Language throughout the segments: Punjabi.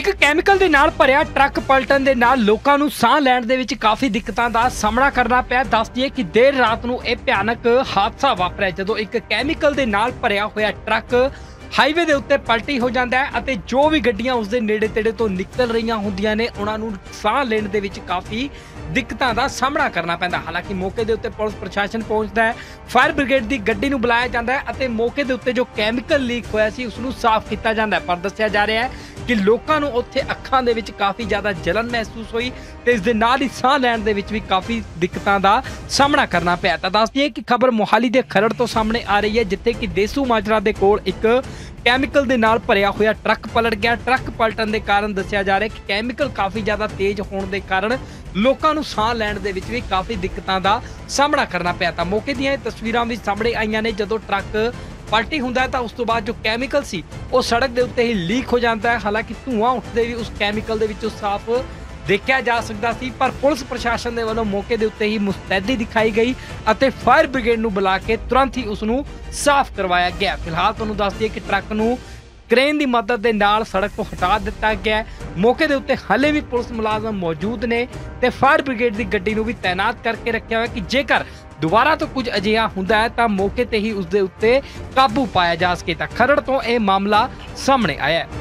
ਇੱਕ ਕੈਮੀਕਲ ਦੇ ਨਾਲ ਭਰਿਆ ਟਰੱਕ ਪਲਟਣ ਦੇ ਨਾਲ ਲੋਕਾਂ ਨੂੰ ਸਾਹ ਲੈਣ ਦੇ ਵਿੱਚ ਕਾਫੀ ਦਿੱਕਤਾਂ ਦਾ ਸਾਹਮਣਾ ਕਰਨਾ ਪਿਆ। ਦੱਸ ਦਈਏ ਕਿ ਦੇਰ ਰਾਤ ਨੂੰ ਇਹ ਭਿਆਨਕ ਹਾਦਸਾ ਵਾਪਰਿਆ ਜਦੋਂ ਇੱਕ ਕੈਮੀਕਲ ਦੇ ਨਾਲ ਭਰਿਆ ਹੋਇਆ ਟਰੱਕ ਹਾਈਵੇ ਦੇ ਉੱਤੇ ਪਲਟੀ ਹੋ ਜਾਂਦਾ ਹੈ ਅਤੇ ਜੋ ਵੀ ਗੱਡੀਆਂ ਉਸ ਦੇ ਨੇੜੇ ਤੇੜੇ ਤੋਂ ਨਿਕਲ ਰਹੀਆਂ ਹੁੰਦੀਆਂ ਨੇ ਉਹਨਾਂ ਨੂੰ ਸਾਹ ਲੈਣ ਦੇ ਵਿੱਚ ਕਾਫੀ ਦਿੱਕਤਾਂ ਦਾ ਸਾਹਮਣਾ ਕਰਨਾ ਪੈਂਦਾ। ਹਾਲਾਂਕਿ ਮੌਕੇ ਦੇ ਉੱਤੇ ਪੁਲਿਸ ਪ੍ਰਸ਼ਾਸਨ ਪਹੁੰਚਦਾ ਹੈ, ਫਾਇਰ ਬ੍ਰਿਗੇਡ ਦੀ ਗੱਡੀ ਨੂੰ ਬੁਲਾਇਆ ਜਾਂਦਾ ਹੈ ਅਤੇ ਮੌਕੇ ਦੇ ਉੱਤੇ ਜੋ ਕੈਮੀਕਲ ਲੀਕ ਹੋਇਆ ਸੀ ਉਸ ਨੂੰ ਸਾਫ਼ ਕੀਤਾ ਜਾਂਦਾ ਹੈ। ਪਰ ਦੱਸਿਆ ਜਾ ਰਿਹਾ ਹੈ ਕਿ ਲੋਕਾਂ ਨੂੰ ਉੱਥੇ ਅੱਖਾਂ ਦੇ ਵਿੱਚ ਕਾਫੀ ਜ਼ਿਆਦਾ ਜਲਨ ਮਹਿਸੂਸ ਹੋਈ ਤੇ ਇਸ ਦੇ ਨਾਲ ਹੀ ਸਾਹ ਲੈਣ ਦੇ ਵਿੱਚ ਵੀ ਕਾਫੀ ਦਿੱਕਤਾਂ ਦਾ ਸਾਹਮਣਾ ਕਰਨਾ ਪਿਆ। ਤਾਂ ਦੱਸ ਦਈਏ ਕਿ ਖਬਰ ਮੋਹਾਲੀ ਦੇ ਖਰੜ ਤੋਂ ਸਾਹਮਣੇ ਆ ਰਹੀ ਹੈ, ਜਿੱਥੇ ਕਿ ਦੇਸੂ ਮਾਜਰਾ ਦੇ ਕੋਲ ਇੱਕ ਕੈਮੀਕਲ ਦੇ ਨਾਲ ਭਰਿਆ ਹੋਇਆ ਟਰੱਕ ਪਲਟ ਗਿਆ। ਟਰੱਕ ਪਲਟਣ ਦੇ ਕਾਰਨ ਦੱਸਿਆ ਜਾ ਰਿਹਾ ਕਿ ਕੈਮੀਕਲ ਕਾਫੀ ਜ਼ਿਆਦਾ ਤੇਜ਼ ਹੋਣ ਦੇ ਕਾਰਨ ਲੋਕਾਂ ਨੂੰ ਸਾਹ ਲੈਣ ਦੇ ਵਿੱਚ ਵੀ ਕਾਫੀ ਦਿੱਕਤਾਂ ਦਾ ਸਾਹਮਣਾ ਕਰਨਾ ਪਿਆ। ਤਾਂ ਮੌਕੇ ਦੀਆਂ ਇਹ ਤਸਵੀਰਾਂ ਵੀ ਸਾਹਮਣੇ ਆਈਆਂ ਨੇ ਜਦੋਂ ਟਰੱਕ ਪਲਟੀ ਹੁੰਦਾ ਹੈ ਤਾਂ ਉਸ ਤੋਂ ਬਾਅਦ ਜੋ ਕੈਮੀਕਲ ਸੀ ਉਹ ਸੜਕ ਦੇ ਉੱਤੇ ਹੀ ਲੀਕ ਹੋ ਜਾਂਦਾ ਹੈ। ਹਾਲਾਂਕਿ ਧੂਆਂ ਉੱਠਦੇ ਵੀ ਉਸ ਕੈਮੀਕਲ ਦੇ ਵਿੱਚੋਂ ਸਾਫ਼ ਦੇਖਿਆ ਜਾ ਸਕਦਾ ਸੀ, ਪਰ ਪੁਲਿਸ ਪ੍ਰਸ਼ਾਸਨ ਦੇ ਵੱਲੋਂ ਮੌਕੇ ਦੇ ਉੱਤੇ ਹੀ ਮੁਸਤੈਦੀ ਦਿਖਾਈ ਗਈ ਅਤੇ ਫਾਇਰ ਬ੍ਰਿਗੇਡ ਨੂੰ ਬੁਲਾ ਕੇ ਤੁਰੰਤ ਹੀ ਉਸ ਨੂੰ ਸਾਫ਼ ਕਰਵਾਇਆ ਗਿਆ। ਫਿਲਹਾਲ ਤੁਹਾਨੂੰ ਦੱਸ ਦਈਏ ਕਿ ਟਰੱਕ ਨੂੰ ਕ੍ਰੇਨ ਦੀ ਮਦਦ ਦੇ ਨਾਲ ਸੜਕ ਤੋਂ ਹਟਾ ਦਿੱਤਾ ਗਿਆ ਹੈ। ਮੌਕੇ ਦੇ ਉੱਤੇ ਹਾਲੇ ਵੀ ਪੁਲਿਸ ਮੁਲਾਜ਼ਮ ਮੌਜੂਦ ਨੇ ਤੇ ਫਾਇਰ ਬ੍ਰਿਗੇਡ ਦੀ ਗੱਡੀ ਨੂੰ ਵੀ ਤਾਇਨਾਤ ਕਰਕੇ ਰੱਖਿਆ ਹੋਇਆ ਕਿ ਜੇਕਰ ਦੁਬਾਰਾ ਤੋਂ ਕੁਝ ਅਜਿਹਾ ਹੁੰਦਾ ਹੈ ਤਾਂ ਮੌਕੇ ਤੇ ਹੀ ਉਸ ਦੇ ਉੱਤੇ ਕਾਬੂ ਪਾਇਆ ਜਾ ਸਕੇ। ਤਾਂ ਖਰੜ ਤੋਂ ਇਹ ਮਾਮਲਾ ਸਾਹਮਣੇ ਆਇਆ ਹੈ।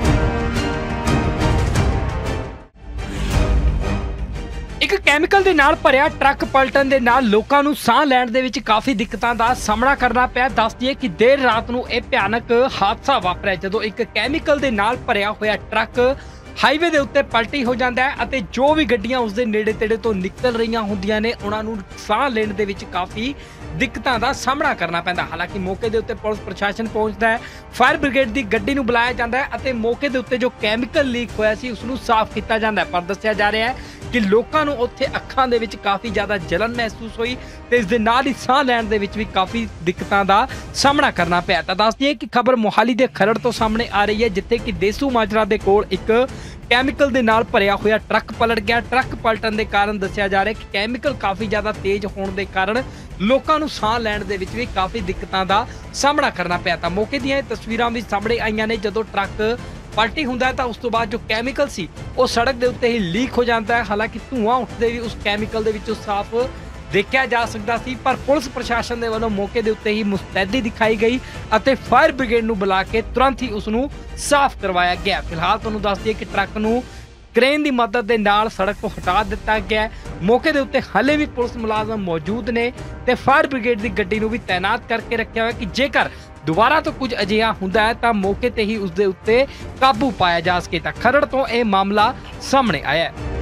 ਇੱਕ ਕੈਮੀਕਲ ਦੇ ਨਾਲ ਭਰਿਆ ਟਰੱਕ ਪਲਟਣ ਦੇ ਨਾਲ ਲੋਕਾਂ ਨੂੰ ਸਾਹ ਲੈਣ ਦੇ ਵਿੱਚ ਕਾਫੀ ਦਿੱਕਤਾਂ ਦਾ ਸਾਹਮਣਾ ਕਰਨਾ ਪਿਆ। ਦੱਸ ਦਈਏ ਕਿ ਦੇਰ ਰਾਤ ਨੂੰ ਇਹ ਭਿਆਨਕ ਹਾਦਸਾ ਵਾਪਰਿਆ ਜਦੋਂ ਇੱਕ ਕੈਮੀਕਲ ਦੇ ਨਾਲ ਭਰਿਆ ਹੋਇਆ ਟਰੱਕ ਹਾਈਵੇ ਦੇ ਉੱਤੇ ਪਲਟੀ ਹੋ ਜਾਂਦਾ ਹੈ ਅਤੇ ਜੋ ਵੀ ਗੱਡੀਆਂ ਉਸ ਦੇ ਨੇੜੇ ਤੇੜੇ ਤੋਂ ਨਿਕਲ ਰਹੀਆਂ ਹੁੰਦੀਆਂ ਨੇ ਉਹਨਾਂ ਨੂੰ ਸਾਹ ਲੈਣ ਦੇ ਵਿੱਚ ਕਾਫੀ ਦਿੱਕਤਾਂ ਦਾ ਸਾਹਮਣਾ ਕਰਨਾ ਪੈਂਦਾ। ਹਾਲਾਂਕਿ ਮੌਕੇ ਦੇ ਉੱਤੇ ਪੁਲਿਸ ਪ੍ਰਸ਼ਾਸਨ ਪਹੁੰਚਦਾ ਹੈ, ਫਾਇਰ ਬ੍ਰਿਗੇਡ ਦੀ ਗੱਡੀ ਨੂੰ ਬੁਲਾਇਆ ਜਾਂਦਾ ਹੈ ਅਤੇ ਮੌਕੇ ਦੇ ਉੱਤੇ ਜੋ ਕੈਮੀਕਲ ਲੀਕ ਹੋਇਆ ਸੀ ਉਸ ਨੂੰ ਸਾਫ਼ ਕੀਤਾ ਜਾਂਦਾ ਹੈ। ਪਰ ਦੱਸਿਆ ਜਾ ਰਿਹਾ ਹੈ ਕਿ ਲੋਕਾਂ ਨੂੰ ਉੱਥੇ ਅੱਖਾਂ ਦੇ ਵਿੱਚ ਕਾਫੀ ਜ਼ਿਆਦਾ ਜਲਨ ਮਹਿਸੂਸ ਹੋਈ ਤੇ ਇਸ ਦੇ ਨਾਲ ਹੀ ਸਾਹ ਲੈਣ ਦੇ ਵਿੱਚ ਵੀ ਕਾਫੀ ਦਿੱਕਤਾਂ ਦਾ ਸਾਹਮਣਾ ਕਰਨਾ ਪਿਆ। ਤਾਂ ਦੱਸ ਦਈਏ ਕਿ ਖਬਰ ਮੋਹਾਲੀ ਦੇ ਖਰੜ ਤੋਂ ਸਾਹਮਣੇ ਆ ਰਹੀ ਹੈ, ਜਿੱਥੇ ਕਿ ਦੇਸੂ ਮਾਜਰਾ ਦੇ ਕੋਲ ਇੱਕ ਕੈਮੀਕਲ ਦੇ ਨਾਲ ਭਰਿਆ ਹੋਇਆ ਟਰੱਕ ਪਲਟ ਗਿਆ। ਟਰੱਕ ਪਲਟਣ ਦੇ ਕਾਰਨ ਦੱਸਿਆ ਜਾ ਰਿਹਾ ਕਿ ਕੈਮੀਕਲ ਕਾਫੀ ਜ਼ਿਆਦਾ ਤੇਜ਼ ਹੋਣ ਦੇ ਕਾਰਨ ਲੋਕਾਂ ਨੂੰ ਸਾਹ ਲੈਣ ਦੇ ਵਿੱਚ ਵੀ ਕਾਫੀ ਦਿੱਕਤਾਂ ਦਾ ਸਾਹਮਣਾ ਕਰਨਾ ਪਿਆ। ਤਾਂ ਮੌਕੇ ਦੀਆਂ ਇਹ ਤਸਵੀਰਾਂ ਵੀ ਸਾਹਮਣੇ ਆਈਆਂ ਨੇ ਜਦੋਂ ਟਰੱਕ ਪਲਟੀ ਹੁੰਦਾ ਹੈ ਤਾਂ ਉਸ ਤੋਂ ਬਾਅਦ ਜੋ ਕੈਮੀਕਲ ਸੀ ਉਹ ਸੜਕ ਦੇ ਉੱਤੇ ਹੀ ਲੀਕ ਹੋ ਜਾਂਦਾ ਹੈ। ਹਾਲਾਂਕਿ ਧੂਆਂ ਉੱਠਦੇ ਵੀ ਉਸ ਕੈਮੀਕਲ ਦੇ ਵਿੱਚੋਂ ਸਾਫ਼ ਦੇਖਿਆ ਜਾ ਸਕਦਾ ਸੀ, ਪਰ ਪੁਲਿਸ ਪ੍ਰਸ਼ਾਸਨ ਦੇ ਵੱਲੋਂ ਮੌਕੇ ਦੇ ਉੱਤੇ ਹੀ ਮੁਸਤੈਦੀ ਦਿਖਾਈ ਗਈ ਅਤੇ ਫਾਇਰ ਬ੍ਰਿਗੇਡ ਨੂੰ ਬੁਲਾ ਕੇ ਤੁਰੰਤ ਹੀ ਉਸ ਨੂੰ ਸਾਫ਼ ਕਰਵਾਇਆ ਗਿਆ। ਫਿਲਹਾਲ ਤੁਹਾਨੂੰ ਦੱਸ ਦਈਏ ਕਿ ਟਰੱਕ ਨੂੰ ਕ੍ਰੇਨ ਦੀ ਮਦਦ ਦੇ ਨਾਲ ਸੜਕ ਤੋਂ ਹਟਾ ਦਿੱਤਾ ਗਿਆ। ਮੌਕੇ ਦੇ ਉੱਤੇ ਹਾਲੇ ਵੀ ਪੁਲਿਸ ਮੁਲਾਜ਼ਮ ਮੌਜੂਦ ਨੇ ਤੇ ਫਾਇਰ ਬ੍ਰਿਗੇਡ ਦੀ ਗੱਡੀ ਨੂੰ ਵੀ ਤਾਇਨਾਤ ਕਰਕੇ ਰੱਖਿਆ ਹੋਇਆ ਕਿ ਜੇਕਰ ਦੁਬਾਰਾ ਤੋਂ ਕੁਝ ਅਜਿਹਾ ਹੁੰਦਾ ਹੈ ਤਾਂ ਮੌਕੇ ਤੇ ਹੀ ਉਸ ਦੇ ਉੱਤੇ ਕਾਬੂ ਪਾਇਆ ਜਾ ਸਕੇ। ਤਾਂ ਖਰੜ ਤੋਂ ਇਹ ਮਾਮਲਾ ਸਾਹਮਣੇ ਆਇਆ ਹੈ।